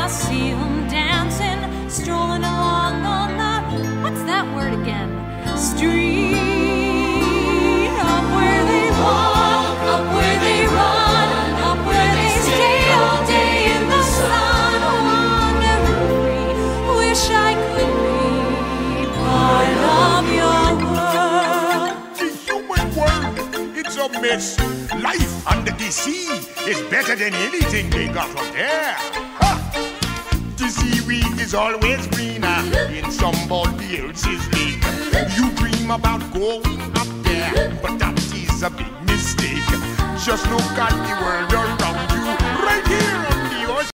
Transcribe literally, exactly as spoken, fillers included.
I'll see them dancing, strolling along on the, what's that word again? Street. Up where they walk, up where they run, up where they stay all day in the sun. Wandering free, wish I could be part of your world. The human world, it's a mess. Life under the sea is better than anything they got up there. Ha! The seaweed is always greener in somebody else's lake. You dream about going up there, but that is a big mistake. Just look at the world around you, right here.